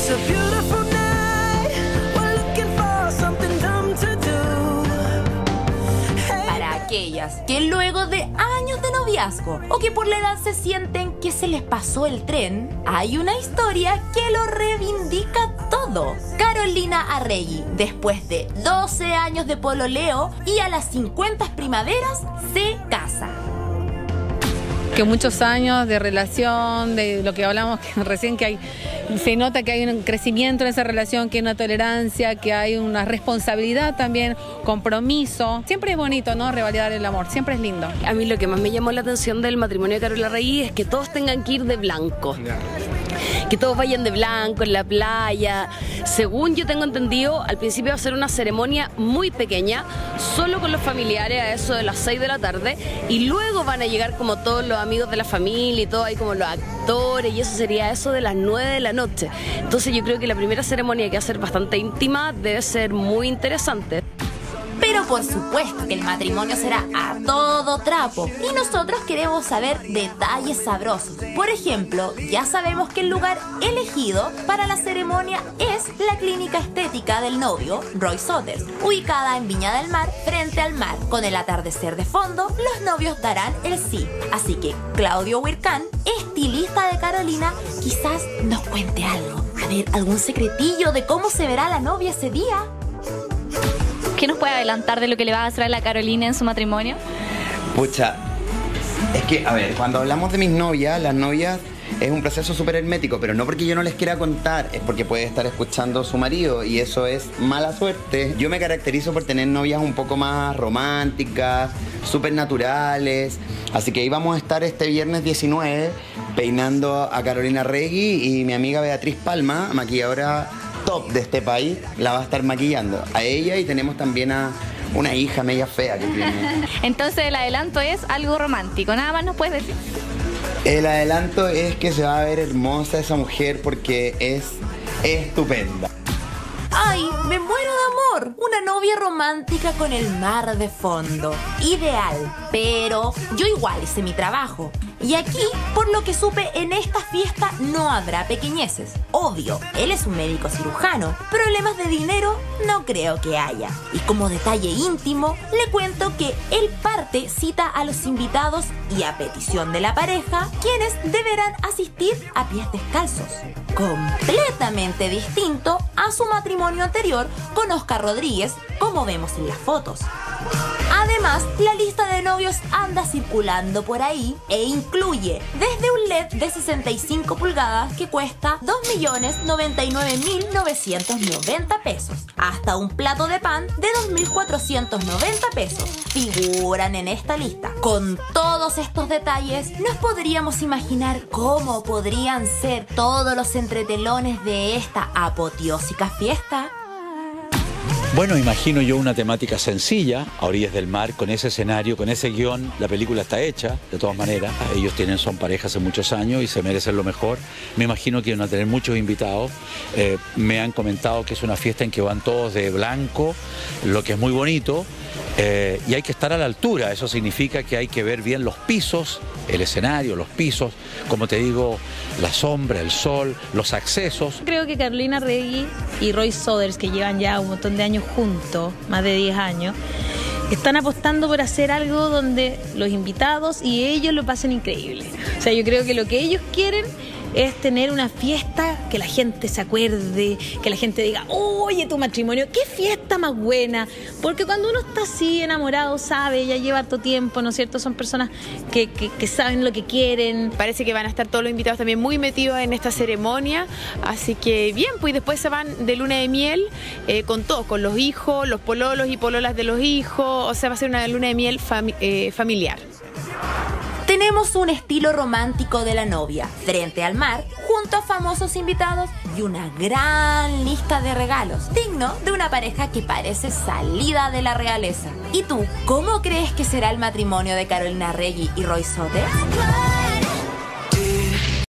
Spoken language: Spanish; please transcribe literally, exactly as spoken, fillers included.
Aquellas que luego de años de noviazgo o que por la edad se sienten que se les pasó el tren, hay una historia que lo reivindica todo. Carolina Arregui, después de doce años de pololeo y a las cincuenta primaveras, se casa. Que muchos años de relación, de lo que hablamos recién, que hay, se nota que hay un crecimiento en esa relación, que hay una tolerancia, que hay una responsabilidad también, compromiso. Siempre es bonito, ¿no? Revalidar el amor, siempre es lindo. A mí lo que más me llamó la atención del matrimonio de Carolina Arregui es que todos tengan que ir de blanco. Que todos vayan de blanco en la playa. Según yo tengo entendido, al principio va a ser una ceremonia muy pequeña, solo con los familiares a eso de las seis de la tarde, y luego van a llegar como todos los amigos de la familia y todo ahí como los actores, y eso sería eso de las nueve de la noche. Entonces yo creo que la primera ceremonia, que va a ser bastante íntima, debe ser muy interesante. Pero por supuesto que el matrimonio será a todo trapo y nosotros queremos saber detalles sabrosos. Por ejemplo, ya sabemos que el lugar elegido para la ceremonia es la clínica estética del novio, Roy Sothers, ubicada en Viña del Mar, frente al mar. Con el atardecer de fondo, los novios darán el sí. Así que Claudio Huircán, estilista de Carolina, quizás nos cuente algo. A ver, algún secretillo de cómo se verá la novia ese día. ¿Qué nos puede adelantar de lo que le va a hacer a la Carolina en su matrimonio? Pucha, es que, a ver, cuando hablamos de mis novias, las novias es un proceso súper hermético, pero no porque yo no les quiera contar, es porque puede estar escuchando su marido y eso es mala suerte. Yo me caracterizo por tener novias un poco más románticas, súper naturales, así que ahí vamos a estar este viernes diecinueve peinando a Carolina Arregui, y mi amiga Beatriz Palma, maquilladora top de este país, la va a estar maquillando a ella, y tenemos también a una hija media fea que tiene. Entonces el adelanto es algo romántico, ¿nada más nos puedes decir? El adelanto es que se va a ver hermosa esa mujer porque es estupenda. ¡Ay, me muero de amor! Una novia romántica con el mar de fondo. Ideal, pero yo igual hice mi trabajo. Y aquí, por lo que supe, en esta fiesta no habrá pequeñeces. Obvio, él es un médico cirujano. Problemas de dinero no creo que haya. Y como detalle íntimo, le cuento que él parte cita a los invitados y a petición de la pareja, quienes deberán asistir a pies descalzos. Completamente distinto a su matrimonio anterior con Oscar Rodríguez, como vemos en las fotos. Además, la lista de novios anda circulando por ahí e incluye desde un L E D de sesenta y cinco pulgadas que cuesta dos millones noventa y nueve mil novecientos noventa pesos hasta un plato de pan de dos mil cuatrocientos noventa pesos. Figuran en esta lista. Con todos estos detalles, nos podríamos imaginar cómo podrían ser todos los entretelones de esta apoteósica fiesta. Bueno, imagino yo una temática sencilla, a orillas del mar, con ese escenario, con ese guión. La película está hecha, de todas maneras. Ellos tienen, son pareja hace muchos años y se merecen lo mejor. Me imagino que van a tener muchos invitados. Eh, me han comentado que es una fiesta en que van todos de blanco, lo que es muy bonito. Eh, y hay que estar a la altura, eso significa que hay que ver bien los pisos, el escenario, los pisos, como te digo, la sombra, el sol, los accesos. Creo que Carolina Arregui y Roy Sothers, que llevan ya un montón de años juntos, más de diez años, están apostando por hacer algo donde los invitados y ellos lo pasen increíble. O sea, yo creo que lo que ellos quieren es tener una fiesta que la gente se acuerde, que la gente diga, oye, tu matrimonio, qué fiesta más buena. Porque cuando uno está así enamorado, sabe, ya lleva harto tiempo, ¿no es cierto? Son personas que, que, que saben lo que quieren. Parece que van a estar todos los invitados también muy metidos en esta ceremonia, así que bien, pues después se van de luna de miel eh, con todos, con los hijos, los pololos y pololas de los hijos, o sea, va a ser una luna de miel fami eh, familiar. Tenemos un estilo romántico de la novia, frente al mar, junto a famosos invitados y una gran lista de regalos, digno de una pareja que parece salida de la realeza. ¿Y tú, cómo crees que será el matrimonio de Carolina Arregui y Roy Sothers?